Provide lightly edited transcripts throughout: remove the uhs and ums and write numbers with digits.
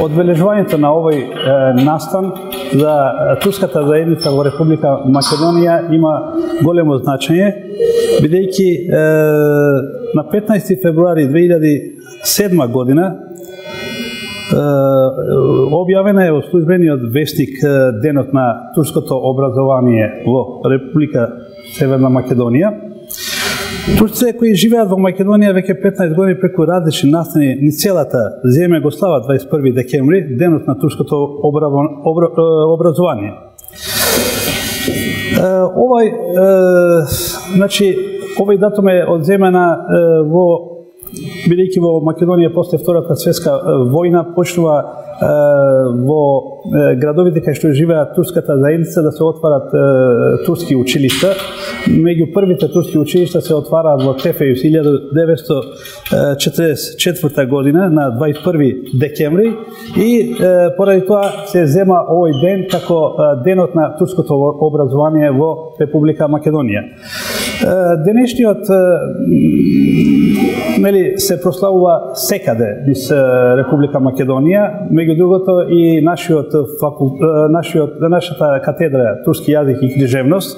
Одбележувањето на овој настан за турската заедница во Република Македонија има големо значење, бидејќи на 15 февруари 2007 година објавена е во службениот вестник Денот на турското образование во Република Северна Македонија. Турците кои живеат во Македонија веќе 15 години преку различни настани низ целата земја го слават 21 декември, Денот на турското образование. Овој датум е одземена бидејќи во Македонија после Втората светска војна почнува во градовите кај што живеат турската заедница да се отварат турски училишта. Меѓу првите турски училишта се отвараат во Тефејус 1944 година на 21 декември и поради тоа се зема овој ден како Денот на турското образование во Република Македонија. Денешниот се прославува секаде низ Република Македонија, меѓу другото и нашата катедра турски јазик и книжевност.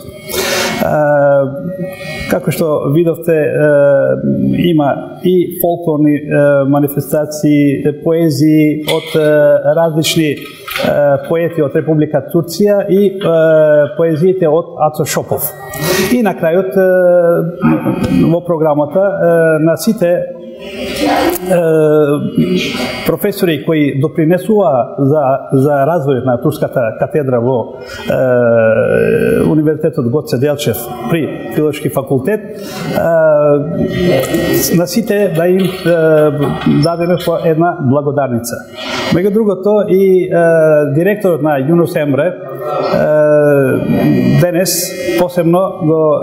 Како што видовте, има и фолклорни манифестации, поезии од различни поети од Република Турција и поезиите од Ацо Шопов. И на крајот во програмата на сите професори кои допринесува за развојот на турската катедра во Универзитетот Гоце Делчев при Филолошки факултет, на сите да им дадеме по една благодарница. Меѓу другото и директорот на Јунус Емре денес посебно го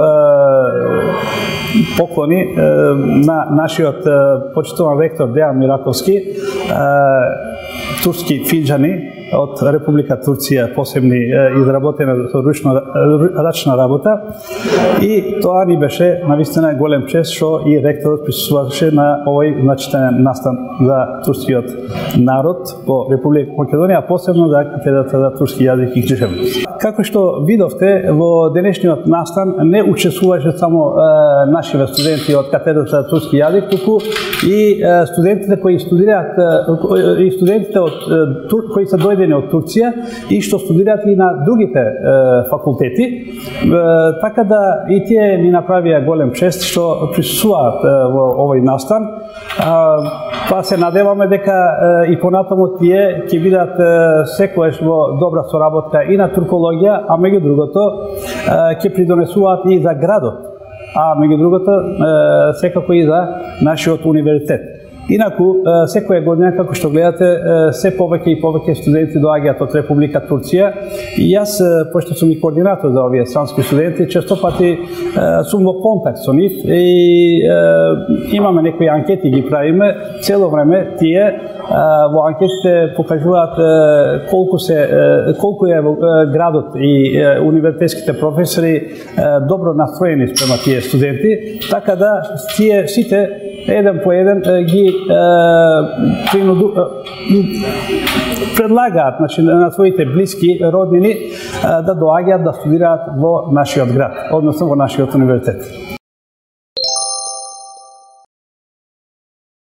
поклони на нашиот почитуван ректор Дејан Мираковски, турски финџани од Република Турција, посебни изработена со рачна работа, и тоа ни беше навистина голем чест што и ректорот присуствуваше на овој значителен настан за турскиот народ во Република Македонија, посебно за катедрата за турски јазик и книжевност. Како што видовте, во денешниот настан не учествуваше само нашиве студенти од катедрата за турски јазик, туку и студентите кои студираат, и студентите кои се дојдени од Турција и што студираат и на другите факултети, така да и тие ни направија голем чест што присуствуваат во овој настан. Па се надеваме дека и понатаму тие ќе бидат секојаш во добра соработка и на туркологија, а меѓу другото ќе придонесуваат и за градот, а меѓу другото секако и за нашиот универзитет. Инаку, секоја година, како што гледате, се повеќе и повеќе студенти доаѓаат од Република Турција и јас, пошто сум и координатор за овие странски студенти, често пати сум во контакт со нив и имаме некои анкети ги правиме, цело време тие во анкетите покажуваат колку е градот и универзитетските професори добро настроени спрема тие студенти, така да тие сите еден по еден ги предлагаат на своите блиски, роднини да доаѓаат да студираат во нашиот град, односно во нашиот универзитет.